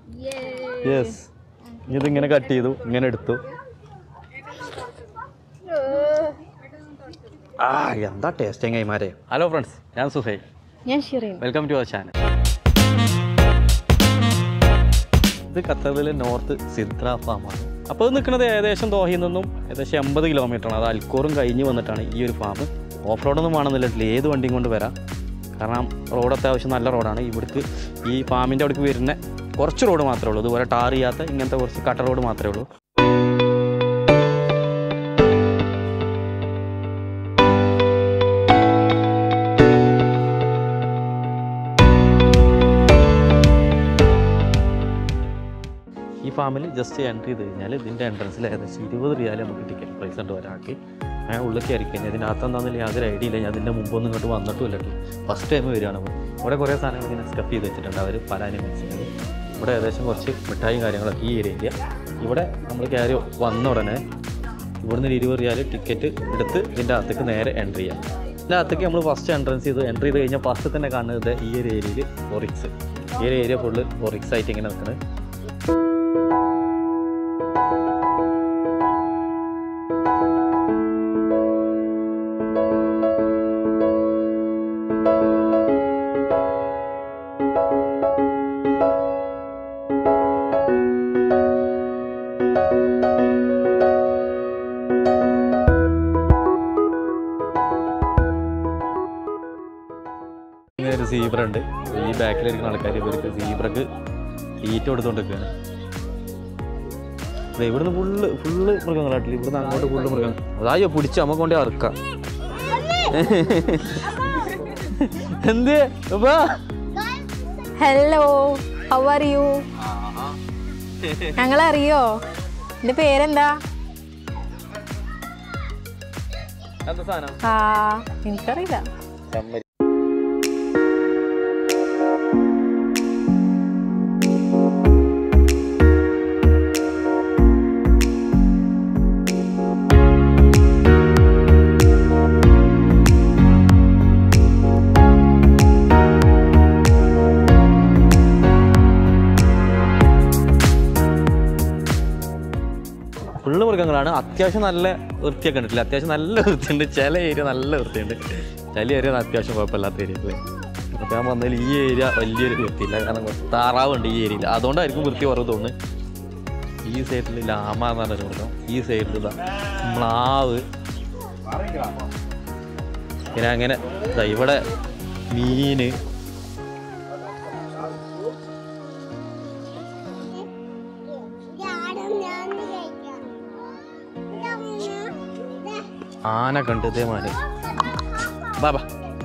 Yes, ഇതിങ്ങനെ cut ചെയ്തു, ഇങ്ങനെ എടുത്തു. എന്താ ടേസ്റ്റ് കൈമാരെ. ഹലോ ഫ്രണ്ട്സ്, ഞാൻ സുഹൈൽ, ഞാൻ Shireen. Welcome to our channel. ഇത് ഖത്തറിലെ നോർത്ത് സിദ്ര ഫാമാണ്. അപ്പോൾ ഇത് നിൽക്കുന്നത് ഏകദേശം ദോഹയിൽ നിന്നും ഏകദേശം 80 കിലോമീറ്ററാണ്. അത് അൽക്കോറും കഴിഞ്ഞ് വന്നിട്ടാണ് ഈ ഒരു ഫാം. ഓഫ് റോഡൊന്നും വേണമെന്നില്ല, ഏത് വണ്ടിയും കൊണ്ട് വരാം. കാരണം റോഡ് അത്യാവശ്യം നല്ല റോഡാണ്. ഇവിടേക്ക് ഈ ഫാമിൻ്റെ അവിടേക്ക് വരുന്ന കുറച്ച് റോഡ് മാത്രമേ ഉള്ളൂ. ഇതുപോലെ ടാർ ചെയ്യാത്ത ഇങ്ങനത്തെ കുറച്ച് കട്ട റോഡ് മാത്രമേ ഉള്ളൂ. ഈ ഫാമിൽ ജസ്റ്റ് എൻട്രി ചെയ്ത് കഴിഞ്ഞാൽ ഇതിൻ്റെ എൻട്രൻസിൽ ഏകദേശം 20 റിയാൽ നമുക്ക് ടിക്കറ്റ് പ്രൈസ് ഉണ്ട് ഒരാൾക്ക്. ഞാൻ ഉള്ളിൽ കയറി കഴിഞ്ഞാൽ ഇതിൻ്റെ അകത്തെന്താണെന്നില്ല യാതൊരു ഐഡിയ ഇല്ല. ഞാൻ അതിൻ്റെ മുമ്പൊന്നും ഇങ്ങോട്ട് വന്നിട്ടുമില്ല. ഫസ്റ്റ് ടൈം വരികയാണ്. ഇവിടെ കുറേ സാധനങ്ങൾ ഇങ്ങനെ സ്റ്റഫ് ചെയ്ത് വെച്ചിട്ടുണ്ട് അവർ പല അനിമൽസിനും. ഇവിടെ ഏകദേശം കുറച്ച് മിഠായും കാര്യങ്ങളൊക്കെ ഈ ഏരിയ. ഇവിടെ നമ്മൾ കയറി വന്ന ഉടനെ ഇവിടുന്ന് 20 റിയാൽ ടിക്കറ്റ് എടുത്ത് ഇതിൻ്റെ അകത്തേക്ക് നേരെ എൻട്രി ചെയ്യാം. ഇതിൻ്റെ അകത്തേക്ക് നമ്മൾ ഫസ്റ്റ് എൻട്രി ചെയ്ത് കഴിഞ്ഞാൽ ഫസ്റ്റ് തന്നെ കാണുന്നത് ഈ ഒരു ഏരിയയിൽ ഒറിക്സ്. ഈ ഒരു ഏരിയ ഫുള്ള് ഒറിക്സ് ആയിട്ട് ഇങ്ങനെ നിൽക്കുന്നത്. ഒരു സീബ്ര ഉണ്ട്. ഈ ബാക്കിലിരിക്കുന്ന ആൾക്കാർ ഇവർക്ക് സീബ്രക്ക് തീറ്റ കൊടുത്തുകൊണ്ടിരിക്കുകയാണ്. ഇവിടുന്ന് ഫുള്ള് മൃഗങ്ങളായിട്ടില്ല. ഇവിടുന്ന് അങ്ങോട്ട് ഫുള്ള് മൃഗങ്ങൾ. അതായോ പിടിച്ച് നമുക്ക് കൊണ്ടേ അറുക്കാം. എന്ത്? Hello, how are you? ഞങ്ങളറിയോ? എന്റെ പേരെന്താ? എനിക്കറിയില്ല. ഫുള്ള് മൃഗങ്ങളാണ്. അത്യാവശ്യം നല്ല വൃത്തിയൊക്കെ ഉണ്ടല്ലേ? അത്യാവശ്യം നല്ല വൃത്തിയുണ്ട്. ചില ഏരിയ നല്ല വൃത്തിയുണ്ട്, ചില ഏരിയ അത്യാവശ്യം കുഴപ്പമില്ലാത്ത ഏരിയയിൽ. അപ്പോൾ ഞാൻ വന്നതിൽ ഈ ഏരിയ വലിയൊരു വൃത്തിയില്ല. കാരണം താറാവുണ്ട് ഈ ഏരിയയിൽ, അതുകൊണ്ടായിരിക്കും വൃത്തി കുറവ് തോന്നുന്നത്. ഈ സൈഡിൽ ലാമ എന്ന് പറഞ്ഞൊരു മൃഗം, ഈ സൈഡിൽ മ്ലാവ്, പിന്നെ അങ്ങനെ ഇവിടെ മീന്. ആന കണ്ട് ഇതേമാതിരി. ബാ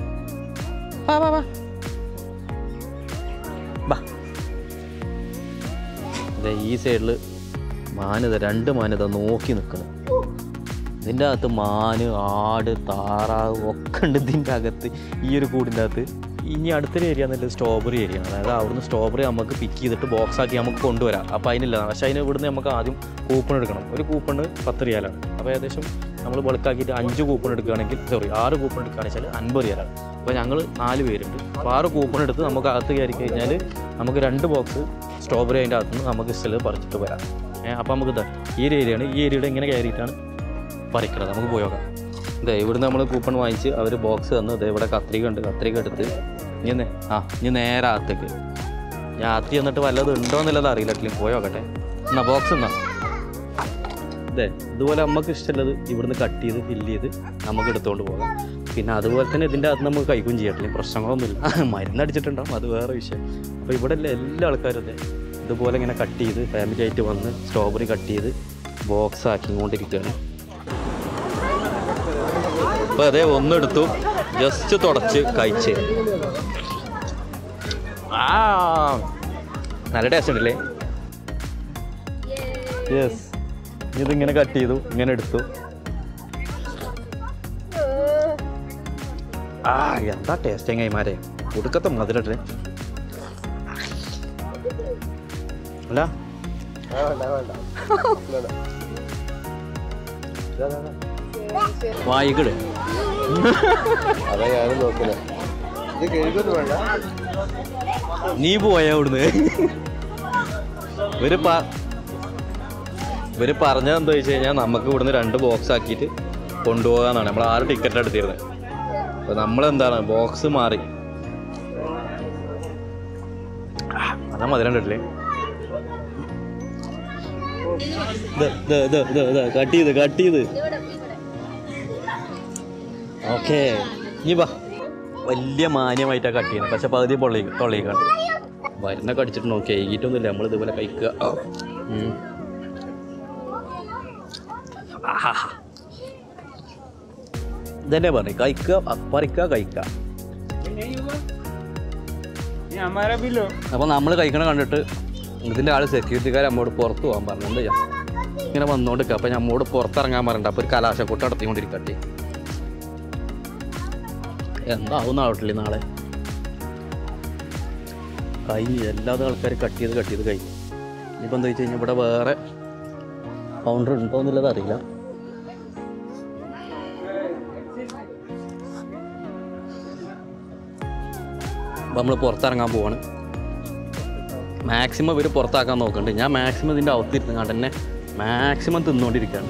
ഈ സൈഡിൽ മാനിത 2 മാനിത നോക്കി നിൽക്കണം. ഇതിൻ്റെ അകത്ത് മാന്, ആട്, താറാവ് ഒക്കെ ഉണ്ട് ഇതിൻ്റെ അകത്ത്, ഈ ഒരു കൂടിൻ്റെ അകത്ത്. ഇനി അടുത്തൊരു ഏരിയ എന്നുള്ളത് സ്ട്രോബെറി ഏരിയ ആണ്. അതായത് അവിടുന്ന് സ്ട്രോബെറി നമുക്ക് പിക്ക് ചെയ്തിട്ട് ബോക്സ് ആക്കി നമുക്ക് കൊണ്ടുവരാം. അപ്പോൾ അതിനില്ല. പക്ഷേ അതിന് ഇവിടുന്ന് നമുക്ക് ആദ്യം കൂപ്പൺ എടുക്കണം. ഒരു കൂപ്പണ് 10 റിയാലാണ്. അപ്പോൾ ഏകദേശം നമ്മൾ ബൾക്കാക്കിയിട്ട് 5 കൂപ്പൺ എടുക്കുകയാണെങ്കിൽ 6 കൂപ്പൺ എടുക്കുകയാണെന്ന് വെച്ചാൽ 50 റിയാലാണ്. അപ്പോൾ ഞങ്ങൾ 4 പേരുണ്ട്. അപ്പോൾ 6 കൂപ്പൺ എടുത്ത് നമുക്ക് അകത്ത് കയറി കഴിഞ്ഞാൽ നമുക്ക് 2 ബോക്സ് സ്ട്രോബെറി അതിൻ്റെ അകത്തുനിന്ന് നമുക്ക് ഇഷ്ടമുള്ളത് പറിച്ചിട്ട് വരാം. അപ്പോൾ നമുക്ക് ഈ ഒരു ഏരിയയാണ്. ഈ ഏരിയയുടെ ഇങ്ങനെ കയറിയിട്ടാണ് പറിക്കുന്നത്. നമുക്ക് പോയി നോക്കാം. ഇവിടുന്ന് നമ്മൾ കൂപ്പൺ വാങ്ങിച്ച് അവർ ബോക്സ് തന്നു. ഇവിടെ കത്രിക ഉണ്ട്. കത്രിക എടുത്ത് ഇനി നേരെ അകത്തേക്ക്. ഞാൻ അകത്ത് ചെന്നിട്ട് വല്ലതും ഉണ്ടോ എന്നുള്ളത് അറിയില്ല. പോയി നോക്കട്ടെ. എന്നാ ബോക്സ് എന്നാ ഇതുപോലെ നമുക്ക് ഇഷ്ടമുള്ളത് ഇവിടുന്ന് കട്ട് ചെയ്ത് ഫില്ല് ചെയ്ത് നമുക്ക് എടുത്തുകൊണ്ട് പോകാം. പിന്നെ അതുപോലെ തന്നെ ഇതിൻ്റെ അകത്ത് നമുക്ക് കഴിക്കുകയും ചെയ്യട്ടില്ല. പ്രശ്നങ്ങളൊന്നുമില്ല. മരുന്നടിച്ചിട്ടുണ്ടാവും, അത് വേറെ വിഷയം. അപ്പോൾ ഇവിടെ എല്ലാ ആൾക്കാരും ഇതുപോലെ ഇങ്ങനെ കട്ട് ചെയ്ത് ഫാമിലി ആയിട്ട് വന്ന് സ്ട്രോബെറി കട്ട് ചെയ്ത് ബോക്സ് ആക്കിക്കൊണ്ടിരിക്കുകയാണ്. അപ്പോൾ അതേ ഒന്നെടുത്തു, ജസ്റ്റ് തുടച്ച് കഴിച്ച്. നല്ല ടേസ്റ്റ് ഉണ്ടല്ലേ? യെസ്, ഇതിങ്ങനെ കട്ട് ചെയ്തു, ഇങ്ങനെ എടുത്തു. എന്താ ടേസ്റ്റ് കൈമാരെ. ഒടുക്കത്തെ മധുരട്ടെ അല്ല. വായിക്കട്. അതാ ഞാനും നോക്കുന്നത്. ഇത് കഴിക്കൊന്നും വേണ്ട. നീ പോയ അവിടുന്ന് ഇവർ പറഞ്ഞത് എന്താ വെച്ച് കഴിഞ്ഞാൽ നമുക്ക് ഇവിടുന്ന് 2 ബോക്സ് ആക്കിയിട്ട് കൊണ്ടുപോകാന്നാണ്. നമ്മൾ 6 ടിക്കറ്റ് എടുത്തിരുന്നത്. അപ്പോൾ നമ്മളെന്താണ് ബോക്സ് മാറി. അതാ മധുരം കണ്ടില്ലേ? കട്ട് ചെയ്ത് ഓക്കെ. ഇനി വാ, വലിയ മാന്യമായിട്ടാണ് കട്ട് ചെയ്യുന്നത്. പക്ഷെ പകുതി തൊള്ളിക്കാണ്. വരുന്ന കടിച്ചിട്ട് നോക്കി എഴുതിയിട്ടൊന്നുമില്ല. നമ്മൾ ഇതുപോലെ കഴിക്കുക. ഇതന്നെ പറഞ്ഞു, കഴിക്കുക, കഴിക്കുക. അപ്പോൾ നമ്മൾ കഴിക്കണം കണ്ടിട്ട് ഇതിൻ്റെ ആൾ സെക്യൂരിറ്റിക്കാർ നമ്മോട് പുറത്ത് പോകാൻ പറഞ്ഞു. എന്താ ചെയ്യാം, ഇങ്ങനെ വന്നുകൊണ്ടിരിക്കുക. അപ്പോൾ നമ്മോട് പുറത്തിറങ്ങാൻ പറഞ്ഞിട്ട് അപ്പോൾ ഒരു കലാശക്കൂട്ട് നടത്തിക്കൊണ്ടിരിക്കട്ടെ. എന്താവും നാട്ടിൽ നാളെ കഴിഞ്ഞ് എല്ലാ ആൾക്കാരും കട്ട് ചെയ്ത് കഴിഞ്ഞു. ഇനിയിപ്പോൾ എന്താ വെച്ച് കഴിഞ്ഞാൽ ഇവിടെ വേറെ കൗണ്ടർ ഉണ്ടോ എന്നുള്ളത് അറിയില്ല. അപ്പോൾ നമ്മൾ പുറത്തിറങ്ങാൻ പോവാണ്. മാക്സിമം ഇവർ പുറത്താക്കാൻ നോക്കുന്നുണ്ട്. ഞാൻ മാക്സിമം ഇതിൻ്റെ അകത്തിരുന്ന് കണ്ട് തന്നെ മാക്സിമം തിന്നുകൊണ്ടിരിക്കുകയാണ്.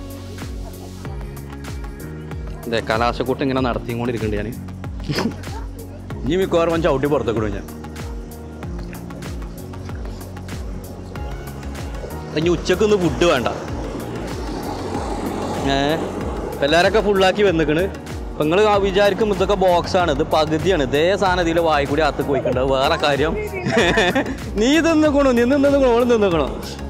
അതെ, കലാശക്കൂട്ട് ഇങ്ങനെ നടത്തിക്കൊണ്ടിരിക്കുന്നുണ്ട് ഞാൻ. ഇനി മിക്കവാറും ചവിട്ടി പുറത്തേക്കിടും ഞാൻ. ഇനി ഉച്ചക്കൊന്നും ഫുഡ് വേണ്ട. എല്ലാവരൊക്കെ ഫുള്ളാക്കി വന്നിക്കണ്. അപ്പം നിങ്ങൾ വിചാരിക്കും ഇതൊക്കെ ബോക്സാണ്, ഇത് പകുതിയാണ്. ഇതേ സാധനം ഇതിൽ വായി കൂടി അകത്ത് പോയിട്ടുണ്ട്. വേറെ കാര്യം, നീ തിന്നിക്കണോ, നീ തിന്നിക്കണോ.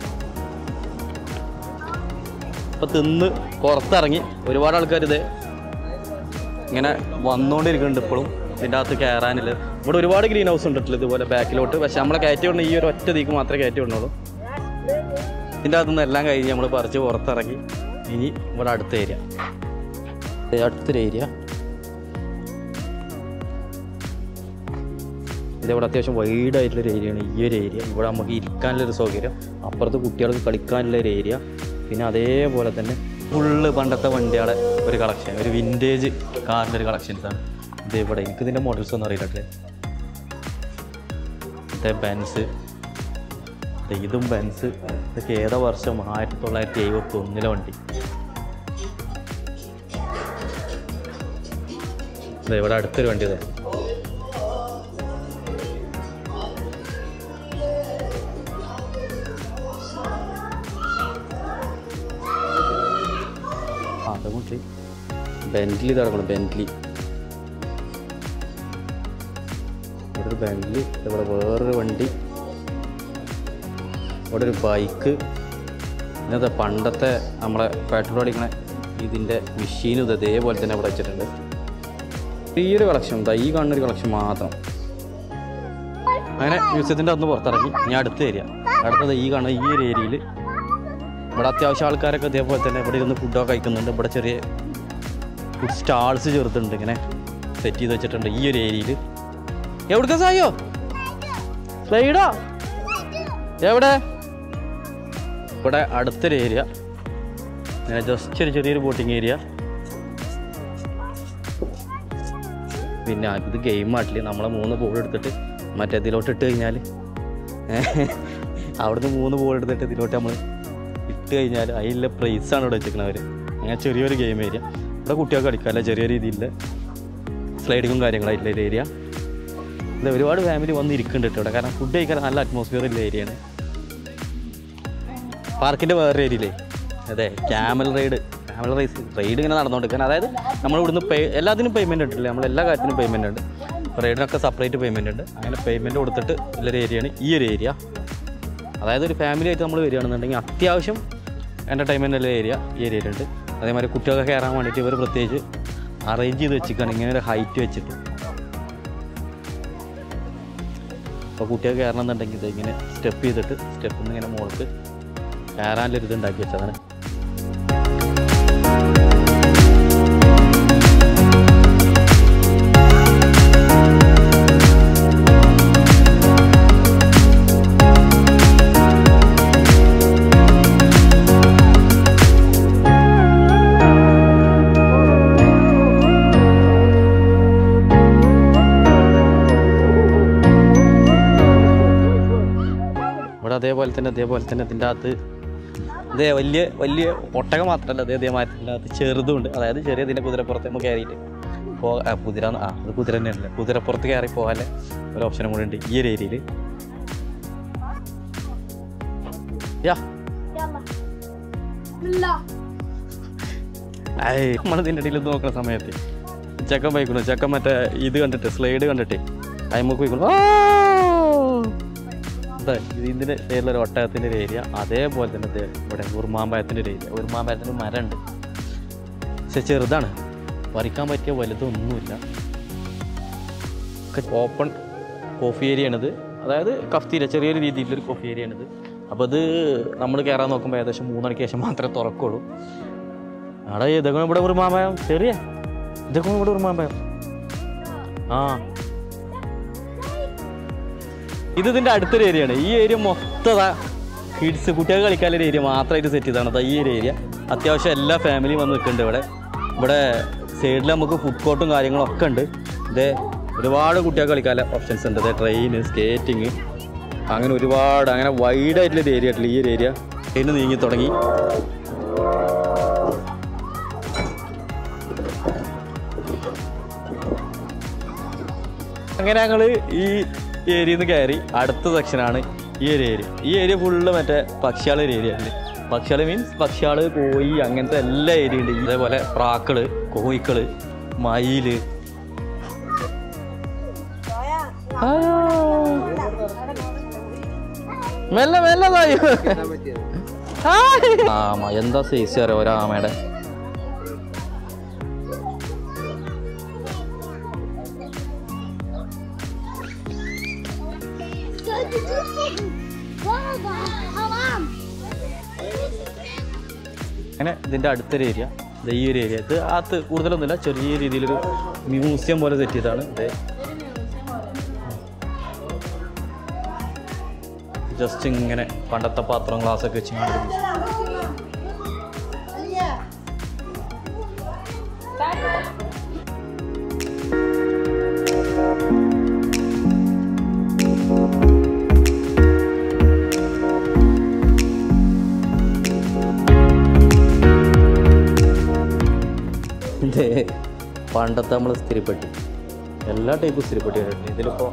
അപ്പം തിന്ന് പുറത്തിറങ്ങി ഒരുപാട് ആൾക്കാർ ഇതേ ഇങ്ങനെ വന്നുകൊണ്ടിരിക്കുന്നുണ്ട്. ഇപ്പോഴും ഇതിൻ്റെ അകത്ത് കയറാനില്ല. ഇവിടെ ഒരുപാട് ഗ്രീൻ ഹൗസ് ഉണ്ടല്ലോ ഇതുപോലെ ബാക്കിലോട്ട്. പക്ഷെ നമ്മളെ കയറ്റി വിടണം, ഈ ഒരു ഒറ്റ തീക്ക് മാത്രമേ കയറ്റി വിടണുള്ളൂ. ഇതിൻ്റെ അകത്തുനിന്ന് എല്ലാം കഴിഞ്ഞ് നമ്മൾ പറിച്ച് പുറത്തിറങ്ങി. ഇനി ഇവിടെ അടുത്ത ഏരിയ, അടുത്തൊരു ഏരിയ. ഇതിവിടെ അത്യാവശ്യം വൈഡായിട്ടുള്ളൊരു ഏരിയയാണ് ഈ ഒരു ഏരിയ. ഇവിടെ നമുക്ക് ഇരിക്കാനുള്ളൊരു സൗകര്യം, അപ്പുറത്ത് കുട്ടികൾക്ക് കളിക്കാനുള്ളൊരു ഏരിയ. പിന്നെ അതേപോലെ തന്നെ ഫുള്ള് പണ്ടത്തെ വണ്ടിയുടെ ഒരു കളക്ഷൻ, ഒരു വിൻറ്റേജ് കാറിൻ്റെ ഒരു കളക്ഷൻസാണ് ഇതേപോലെ. എനിക്കിതിൻ്റെ മോഡൽസ് ഒന്നും അറിയില്ലേ. ഇതേ ബെൻസ്, ഇതും ബെൻസ്. ഇതൊക്കെ ഏതാ വർഷം 1971 വണ്ടി. ഇവിടെ അടുത്തൊരു വണ്ടി ഇതേ. അതേപോലെ ബെന്റ്ലി കിടക്കണം. ബെന്റ്ലി, ഇവിടെ ഒരു ബെന്റ്ലി. ഇവിടെ വേറൊരു വണ്ടി. ഇവിടെ ഒരു ബൈക്ക്. ഇന്നത്തെ പണ്ടത്തെ നമ്മളെ പെട്രോൾ അടിക്കണ ഇതിൻ്റെ മെഷീനും ഇതേപോലെ തന്നെ ഇവിടെ വെച്ചിട്ടുണ്ട്. ഈ ഒരു കളക്ഷൻ എന്താ, ഈ കാണുന്നൊരു കളക്ഷൻ മാത്രം. അങ്ങനെ മ്യൂസിയത്തിൻ്റെ അന്ന് പുറത്തിറങ്ങി. ഞാൻ അടുത്ത ഏരിയ, അടുത്തത് ഈ കാണുന്ന ഈ ഒരു ഏരിയയിൽ ഇവിടെ അത്യാവശ്യം ആൾക്കാരൊക്കെ ഇതേപോലെ തന്നെ ഇവിടെ ഇരുന്ന് ഫുഡൊക്കെ കഴിക്കുന്നുണ്ട്. ഇവിടെ ചെറിയ ഫുഡ് സ്റ്റാൾസ് ചേർത്തിട്ടുണ്ട്, ഇങ്ങനെ സെറ്റ് ചെയ്ത് വെച്ചിട്ടുണ്ട് ഈ ഒരു ഏരിയയിൽ. എവിടേക്കാ സായോ സ്ലൈഡോ എവിടെ? ഇവിടെ അടുത്തൊരു ഏരിയ, ഇങ്ങനെ ജസ്റ്റ് ഒരു ചെറിയൊരു ബോട്ടിങ് ഏരിയ. പിന്നെ ഇത് ഗെയിം ആട്ടില്ല. നമ്മളെ 3 ബോൾ എടുത്തിട്ട് മറ്റേതിലോട്ട് ഇട്ട് കഴിഞ്ഞാൽ, അവിടുന്ന് 3 ബോൾ എടുത്തിട്ട് ഇതിലോട്ട് നമ്മൾ ഇട്ട് കഴിഞ്ഞാൽ അതിലുള്ള പ്രൈസാണ് ഇവിടെ വെച്ചിരിക്കുന്നത് അവർ. അങ്ങനെ ചെറിയൊരു ഗെയിം ഏരിയ. ഇവിടെ കുട്ടികൾക്ക് കളിക്കാമല്ല, ചെറിയ രീതിയിൽ സ്ലൈഡിങ്ങും കാര്യങ്ങളായിട്ടുള്ള ഒരു ഏരിയ. ഇത് ഒരുപാട് ഫാമിലി വന്ന് ഇരിക്കുന്നുണ്ട് കേട്ടോ ഇവിടെ. കാരണം ഫുഡ് കഴിക്കാൻ നല്ല അറ്റ്മോസ്ഫിയർ ഉള്ള ഏരിയയാണ്. പാർക്കിൻ്റെ വേറെ ഏരിയയിലേ അതെ ക്യാമൽ റൈഡ് ഇങ്ങനെ നടന്നുകൊണ്ടിരിക്കാൻ. അതായത് നമ്മൾ ഇവിടുന്ന് എല്ലാത്തിനും പേയ്മെൻറ്റ് ഉണ്ടല്ലേ, നമ്മളെല്ലാ കാര്യത്തിനും പേയ്മെൻറ്റ് ഉണ്ട്. റൈഡിനൊക്കെ സെപ്പറേറ്റ് പേയ്മെൻറ്റ് ഉണ്ട്. അങ്ങനെ പേയ്മെൻറ്റ് കൊടുത്തിട്ട് ഉള്ളൊരു ഏരിയയാണ് ഈ ഒരു ഏരിയ. അതായത് ഒരു ഫാമിലി ആയിട്ട് നമ്മൾ വരികയാണെന്നുണ്ടെങ്കിൽ അത്യാവശ്യം എൻ്റർടൈൻമെൻ്റ് ഉള്ള ഏരിയ ഈ ഏരിയയിലുണ്ട്. അതേമാതിരി കുട്ടികൾക്ക് കയറാൻ വേണ്ടിയിട്ട് ഇവർ പ്രത്യേകിച്ച് അറേഞ്ച് ചെയ്ത് വെച്ചിരിക്കുകയാണ്, ഇങ്ങനെ ഒരു ഹൈറ്റ് വെച്ചിട്ട്. അപ്പോൾ കുട്ടികൾക്ക് കയറണം എന്നുണ്ടെങ്കിൽ ഇത് ഇങ്ങനെ സ്റ്റെപ്പ് ചെയ്തിട്ട് സ്റ്റെപ്പിൽ നിന്ന് ഇങ്ങനെ മുകൾക്ക് കയറാനുള്ളൊരു ഇത് ഉണ്ടാക്കി വെച്ചതാണ്. അതേപോലെ തന്നെ ഇതിൻ്റെ അകത്ത് ഇതേ വലിയ ഒട്ടകം മാത്രമല്ല അതേമാതിരി അകത്ത് ചെറുതുണ്ട്. അതായത് ഇതിൻ്റെ കുതിരപ്പുറത്ത് നമുക്ക് കയറിയിട്ട് അത് കുതിര തന്നെയല്ലേ, കുതിരപ്പുറത്ത് കയറി പോകാനുള്ള ഒരു ഓപ്ഷനും കൂടി ഉണ്ട് ഈ ഒരു ഏരിയയിൽ. നമ്മളിതിൻ്റെ ഇടയിൽ നോക്കുന്ന സമയത്ത് ചെക്കൻ പോയിക്കണു. ചെക്കൻ മറ്റേ ഇത് കണ്ടിട്ട് സ്ലൈഡ് കണ്ടിട്ട് അയിമക്ക് പോയിക്കണു. ഇതിൻ്റെ സൈഡിലൊരു ഒട്ടകത്തിൻ്റെ ഒരു ഏരിയ, അതേപോലെ തന്നെ ഇവിടെ ഉറുമാമ്പഴത്തിൻ്റെ ഒരു ഏരിയ. ഉറുമാമ്പഴത്തിൻ്റെ മരമുണ്ട്, പക്ഷെ ചെറുതാണ്, പറിക്കാൻ പറ്റിയ വലുതൊന്നുമില്ല. ഓപ്പൺ കോഫി ഏരിയ ആണിത്, അതായത് കഫ്തീര ചെറിയൊരു രീതിയിലൊരു കോഫി ഏരിയ ആണിത്. അപ്പോൾ ഇത് നമ്മൾ കയറാൻ നോക്കുമ്പോൾ ഏകദേശം 3 മണിക്ക് ശേഷം മാത്രമേ തുറക്കുള്ളൂ. അവിടെ ഇതൊക്കെ ഇവിടെ ഉറുമാമ്പഴം ഇതൊക്കെ ഇവിടെ ഉറുമാമ്പഴം. ഇതിൻ്റെ അടുത്തൊരു ഏരിയ ആണ്. ഈ ഏരിയ മൊത്തം കിഡ്സ് കുട്ടികൾ കളിക്കാനൊരു ഏരിയ മാത്രമായിട്ട് സെറ്റ് ചെയ്താണ് ഈ ഒരു ഏരിയ. അത്യാവശ്യം എല്ലാ ഫാമിലിയും വന്ന് നിൽക്കുന്നുണ്ട് ഇവിടെ സൈഡിൽ നമുക്ക് ഫുഡ് കോർട്ടും കാര്യങ്ങളൊക്കെ ഉണ്ട്. ഒരുപാട് കുട്ടികൾ കളിക്കാനുള്ള ഓപ്ഷൻസ് ഉണ്ട്. ട്രെയിന്, സ്കേറ്റിങ്, അങ്ങനെ ഒരുപാട് അങ്ങനെ വൈഡായിട്ടുള്ളൊരു ഏരിയ ആയിട്ടില്ല ഈ ഒരു ഏരിയ. ട്രെയിന് നീങ്ങി തുടങ്ങി. അങ്ങനെ ഞങ്ങൾ ഈ ഏരിയയിൽ നിന്ന് കയറി അടുത്ത സെക്ഷനാണ് ഈ ഒരു ഏരിയ. ഈ ഏരിയ ഫുള്ള് മറ്റേ പക്ഷികളൊരു ഏരിയ ഉണ്ട്. പക്ഷികൾ മീൻസ് പക്ഷികൾ, കോഴി, അങ്ങനത്തെ എല്ലാ ഏരിയ ഉണ്ട്. ഇതേപോലെ പ്രാക്കള്, കോഴിക്കള്, മയില്. എന്താ സൈസ് അറിയാം ഒരാമയുടെ. അങ്ങനെ ഇതിൻ്റെ അടുത്തൊരു ഏരിയ, ഈ ഒരു ഏരിയ. ഇത് അകത്ത് കൂടുതലൊന്നുമില്ല, ചെറിയ രീതിയിലൊരു മ്യൂസിയം പോലെ സെറ്റ് ചെയ്താണ്. ജസ്റ്റ് ഇങ്ങനെ പണ്ടത്തെ പാത്രം ഗ്ലാസ്സൊക്കെ വെച്ച് പണ്ടത്തെ നമ്മൾ സ്ഥിരപ്പെട്ടി, എല്ലാ ടൈപ്പും സ്ഥിരപ്പെട്ടി കണ്ടിട്ടുണ്ട്. ഇതിലിപ്പോൾ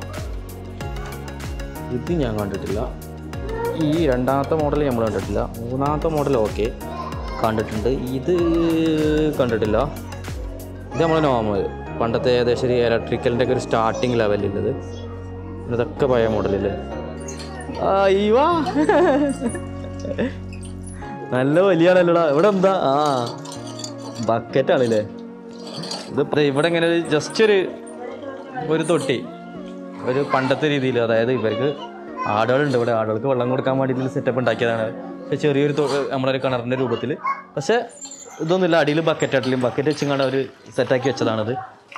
ഇത് ഞാൻ കണ്ടിട്ടില്ല. ഈ രണ്ടാമത്തെ മോഡൽ നമ്മൾ കണ്ടിട്ടില്ല. മൂന്നാമത്തെ മോഡൽ ഓക്കെ കണ്ടിട്ടുണ്ട്. ഇത് കണ്ടിട്ടില്ല. ഇത് നമ്മൾ നോർമൽ പണ്ടത്തെ ഏകദേശം ഒരു ഇലക്ട്രിക്കലിൻ്റെ ഒക്കെ ഒരു സ്റ്റാർട്ടിങ് ലെവലുള്ളത്. ഇതൊക്കെ പഴയ മോഡലില്ലേ. അയ്യോ നല്ല വലിയാണല്ലോടാ. ഇവിടെ എന്താ ബക്കറ്റാണല്ലേ ഇത്. ഇവിടെ ഇങ്ങനെ ജസ്റ്റ് ഒരു തൊട്ടി, ഒരു പണ്ടത്തെ രീതിയിൽ. അതായത് ഇവർക്ക് ആടുകളുണ്ട് ഇവിടെ, ആടുകൾക്ക് വെള്ളം കൊടുക്കാൻ വേണ്ടിയിട്ട് സെറ്റപ്പ് ഉണ്ടാക്കിയതാണ്. പക്ഷേ ചെറിയൊരു നമ്മളൊരു കിണറിൻ്റെ രൂപത്തിൽ. പക്ഷേ ഇതൊന്നുമില്ല, അടിയിൽ ബക്കറ്റ് വെച്ചിങ്ങാണ്ട് അവർ സെറ്റാക്കി വെച്ചതാണത്.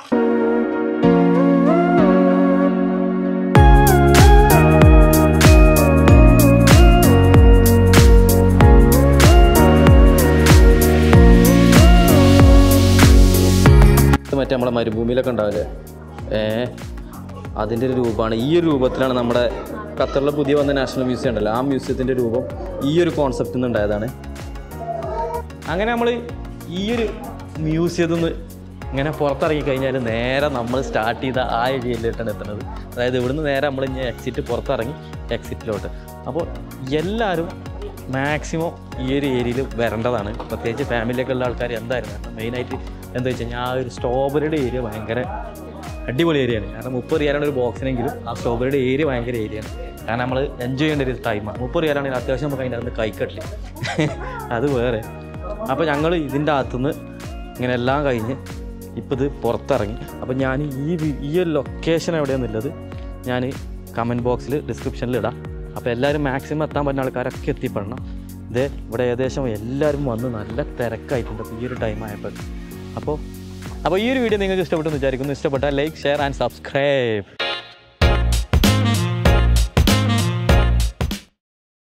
മറ്റേ നമ്മളെ മരുഭൂമിയിലൊക്കെ ഉണ്ടാവില്ലേ, അതിൻ്റെ ഒരു രൂപമാണ്. ഈ ഒരു രൂപത്തിലാണ് നമ്മുടെ ഖത്തറിലെ പുതിയ വന്ന നാഷണൽ മ്യൂസിയം ഉണ്ടല്ലോ, ആ മ്യൂസിയത്തിൻ്റെ രൂപം ഈ ഒരു കോൺസെപ്റ്റിൽ നിന്ന് ഉണ്ടായതാണ്. അങ്ങനെ നമ്മൾ ഈ ഒരു മ്യൂസിയത്തിൽ നിന്ന് ഇങ്ങനെ പുറത്തിറങ്ങിക്കഴിഞ്ഞാൽ നേരെ നമ്മൾ സ്റ്റാർട്ട് ചെയ്ത ആ ഏരിയയിലോട്ടാണ് എത്തുന്നത്. അതായത് ഇവിടുന്ന് നേരെ നമ്മൾ ഇനി എക്സിറ്റ് എക്സിറ്റിലോട്ട്. അപ്പോൾ എല്ലാവരും മാക്സിമം ഈ ഒരു ഏരിയയിൽ വരേണ്ടതാണ്. പ്രത്യേകിച്ച് ഫാമിലിയൊക്കെ ഉള്ള ആൾക്കാർ എന്തായിരുന്നു മെയിനായിട്ട് എന്താ വെച്ച് കഴിഞ്ഞാൽ ആ ഒരു സ്ട്രോബെറിയുടെ ഏരിയ ഭയങ്കര അടിപൊളി ഏരിയയാണ്. കാരണം 30 റിയാലാണ് ഒരു ബോക്സിനെങ്കിലും ആ സ്ട്രോബെറിയുടെ ഏരിയ ഭയങ്കര ഏരിയയാണ്. കാരണം നമ്മൾ എൻജോയ് ചെയ്യേണ്ട ഒരു ടൈമാണ്. 30 റിയാലാണെങ്കിൽ അത്യാവശ്യം നമുക്ക് അതിൻ്റെ അകത്ത് കൈക്കട്ടില്ല, അത് വേറെ. അപ്പോൾ ഞങ്ങൾ ഇതിൻ്റെ അകത്തുനിന്ന് ഇങ്ങനെ എല്ലാം കഴിഞ്ഞ് ഇപ്പോൾ ഇത് പുറത്തിറങ്ങി. അപ്പോൾ ഞാൻ ഈ ഒരു ലൊക്കേഷൻ എവിടെയാണെന്നുള്ളത് ഞാൻ കമൻറ്റ് ബോക്സിൽ ഡിസ്ക്രിപ്ഷനിൽ ഇടാം. അപ്പോൾ എല്ലാവരും മാക്സിമം എത്താൻ പറ്റുന്ന ആൾക്കാരൊക്കെ എത്തിപ്പെടണം. ഇവിടെ ഏകദേശം എല്ലാവരും വന്ന് നല്ല തിരക്കായിട്ടുണ്ട് ഈ ഒരു ടൈം ആയപ്പോൾ. അപ്പോൾ ഈ ഒരു വീഡിയോ നിങ്ങൾക്ക് ഇഷ്ടപ്പെട്ടെന്ന് വിചാരിക്കുന്നു. ഇഷ്ടപ്പെട്ടാൽ ലൈക്ക്, ഷെയർ ആൻഡ് സബ്സ്ക്രൈബ്.